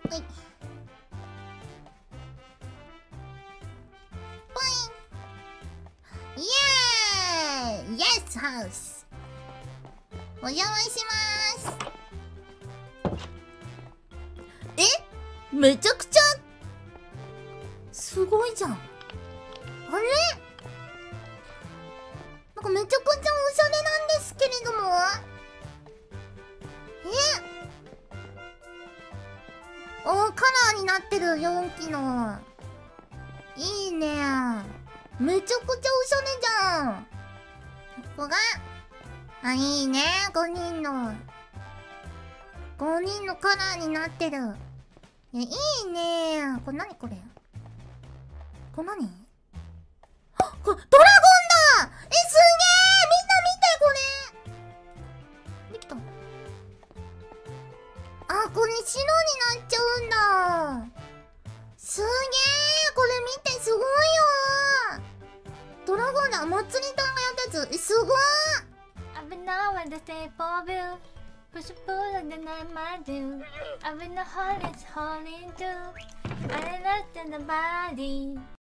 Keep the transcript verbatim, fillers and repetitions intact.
はい。ポイン。イエーイ。イエスハウス。お邪魔します。え、めちゃくちゃすごいじゃん。あれ、なんかめちゃくちゃおしゃれなんですけれども。え、おー、カラーになってる。よんきのいいね。めちゃくちゃおしゃれじゃん。ここが、あ、いいね。ごにんのごにんのカラーになってる。え、いいね。これ何これ、これ何、あ、これドラゴンだ。え、すげえ。みんな見てこれ。できた。あ、これ白になっちゃうんだ。すげえ。これ見て、すごいよ。ドラゴンだ。まつりたんがやったやつ。え、すごい。 I've been now at the staple view. Push a pull and then I might do. I've been the hardest holding too. I looked in the body.